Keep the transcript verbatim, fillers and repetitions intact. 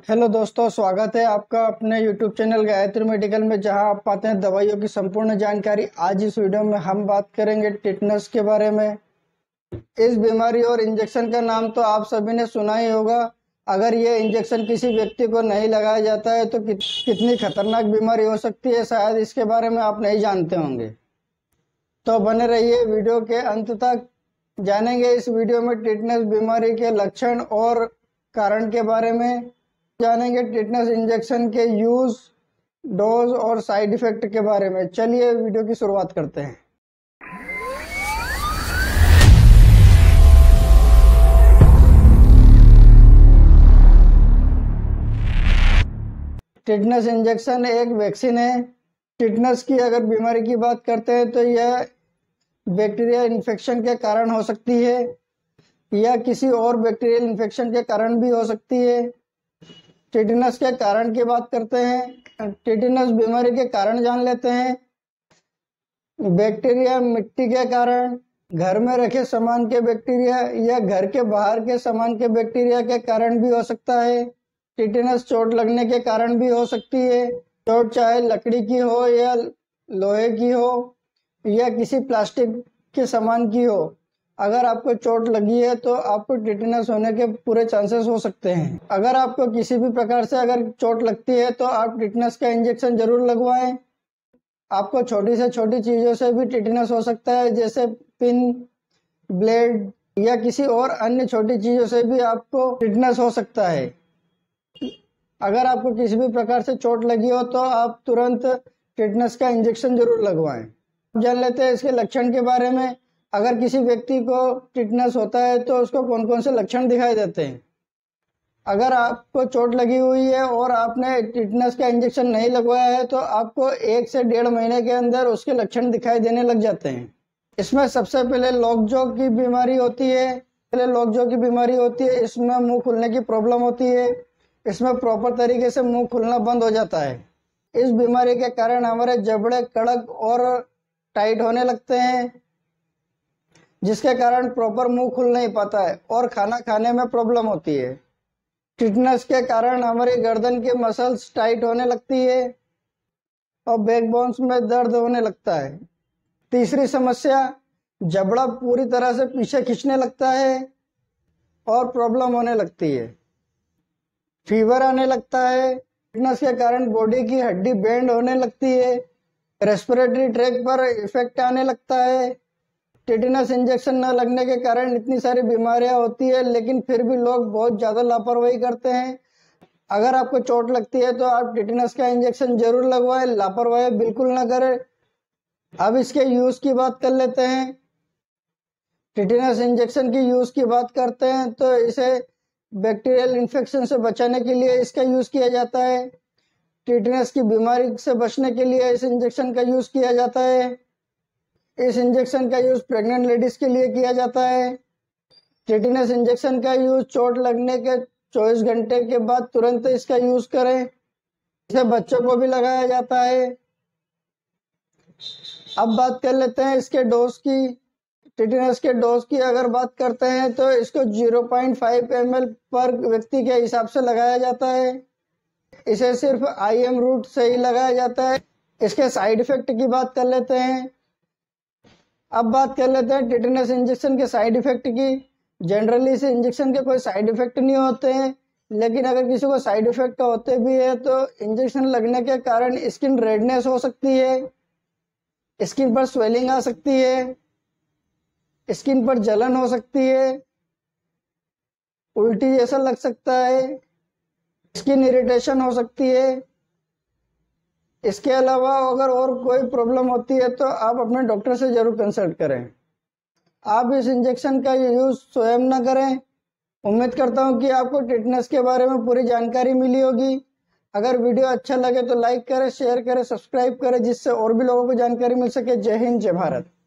Hello दोस्तों, स्वागत है आपका अपने यूट्यूब चैनल गायत्री मेडिकल में, जहां आप पाते हैं दवाइयों की संपूर्ण जानकारी। आज इस वीडियो में हम बात करेंगे टिटनस के बारे में। इस बीमारी और इंजेक्शन का नाम तो आप सभी ने सुना ही होगा। अगर ये इंजेक्शन किसी व्यक्ति को नहीं लगाया जाता है तो कि, कितनी खतरनाक बीमारी हो सकती है, शायद इसके बारे में आप नहीं जानते होंगे। तो बने रहिए वीडियो के अंत तक। जानेंगे इस वीडियो में टिटनस बीमारी के लक्षण और कारण के बारे में, जानेंगे टिटनस इंजेक्शन के यूज, डोज और साइड इफेक्ट के बारे में। चलिए वीडियो की शुरुआत करते हैं। टिटनस इंजेक्शन एक वैक्सीन है। टिटनस की अगर बीमारी की बात करते हैं तो यह बैक्टीरिया इन्फेक्शन के कारण हो सकती है या किसी और बैक्टीरियल इन्फेक्शन के कारण भी हो सकती है। टिटनस के कारण की बात करते हैं। टिटनस बीमारी के कारण जान लेते हैं। बैक्टीरिया मिट्टी के कारण, घर में रखे सामान के बैक्टीरिया या घर के बाहर के सामान के बैक्टीरिया के कारण भी हो सकता है। टिटनस चोट लगने के कारण भी हो सकती है। चोट चाहे लकड़ी की हो या लोहे की हो या किसी प्लास्टिक के सामान की हो, अगर आपको चोट लगी है तो आपको टिटनस होने के पूरे चांसेस हो सकते हैं। अगर आपको किसी भी प्रकार से अगर चोट लगती है तो आप टिटनस का इंजेक्शन जरूर लगवाएं। आपको छोटी से छोटी चीजों से भी टिटनस हो सकता है, जैसे पिन, ब्लेड या किसी और अन्य छोटी चीजों से भी आपको टिटनस हो सकता है। अगर आपको किसी भी प्रकार से चोट लगी हो तो आप तुरंत टिटनस का इंजेक्शन जरूर लगवाएं। जान लेते हैं इसके लक्षण के बारे में। अगर किसी व्यक्ति को टिटनस होता है तो उसको कौन कौन से लक्षण दिखाई देते हैं। अगर आपको चोट लगी हुई है और आपने टिटनस का इंजेक्शन नहीं लगवाया है तो आपको एक से डेढ़ महीने के अंदर उसके लक्षण दिखाई देने लग जाते हैं। इसमें सबसे पहले लॉकजॉ की बीमारी होती है। पहले लॉकजॉ की बीमारी होती है। इसमें मुंह खुलने की प्रॉब्लम होती है। इसमें प्रॉपर तरीके से मुंह खुलना बंद हो जाता है। इस बीमारी के कारण हमारे जबड़े कड़क और टाइट होने लगते हैं, जिसके कारण प्रॉपर मुंह खुल नहीं पाता है और खाना खाने में प्रॉब्लम होती है। टिटनस के कारण हमारी गर्दन की मसल्स टाइट होने लगती है और बैकबोन्स में दर्द होने लगता है। तीसरी समस्या, जबड़ा पूरी तरह से पीछे खींचने लगता है और प्रॉब्लम होने लगती है। फीवर आने लगता है। टिटनस के कारण बॉडी की हड्डी बेंड होने लगती है। रेस्पिरेटरी ट्रैक पर इफेक्ट आने लगता है। टिटनस इंजेक्शन न लगने के कारण इतनी सारी बीमारियां होती है, लेकिन फिर भी लोग बहुत ज्यादा लापरवाही करते हैं। अगर आपको चोट लगती है तो आप टिटनस का इंजेक्शन जरूर लगवाएं, लापरवाही बिल्कुल ना करें। अब इसके यूज की बात कर लेते हैं। टिटनस इंजेक्शन की यूज की बात करते हैं तो इसे बैक्टीरियल इन्फेक्शन से बचाने के लिए इसका यूज किया जाता है। टिटनस की बीमारी से बचने के लिए इस इंजेक्शन का यूज किया जाता है। इस इंजेक्शन का यूज प्रेग्नेंट लेडीज के लिए किया जाता है। टिटनस इंजेक्शन का यूज चोट लगने के चौबीस घंटे के बाद तुरंत इसका यूज करें। इसे बच्चों को भी लगाया जाता है। अब बात कर लेते हैं इसके डोज की। टिटनस के डोज की अगर बात करते हैं तो इसको zero point five M L पर व्यक्ति के हिसाब से लगाया जाता है। इसे सिर्फ आई एम रूट से ही लगाया जाता है। इसके साइड इफेक्ट की बात कर लेते हैं। अब बात कर लेते हैं टिटनस इंजेक्शन के साइड इफेक्ट की। जनरली इस इंजेक्शन के कोई साइड इफेक्ट नहीं होते हैं, लेकिन अगर किसी को साइड इफेक्ट होते भी है तो इंजेक्शन लगने के कारण स्किन रेडनेस हो सकती है, स्किन पर स्वेलिंग आ सकती है, स्किन पर जलन हो सकती है, उल्टी जैसा लग सकता है, स्किन इरिटेशन हो सकती है। इसके अलावा अगर और कोई प्रॉब्लम होती है तो आप अपने डॉक्टर से जरूर कंसल्ट करें। आप इस इंजेक्शन का यूज स्वयं न करें। उम्मीद करता हूं कि आपको टिटनस के बारे में पूरी जानकारी मिली होगी। अगर वीडियो अच्छा लगे तो लाइक करें, शेयर करें, सब्सक्राइब करें, जिससे और भी लोगों को जानकारी मिल सके। जय हिंद, जय भारत।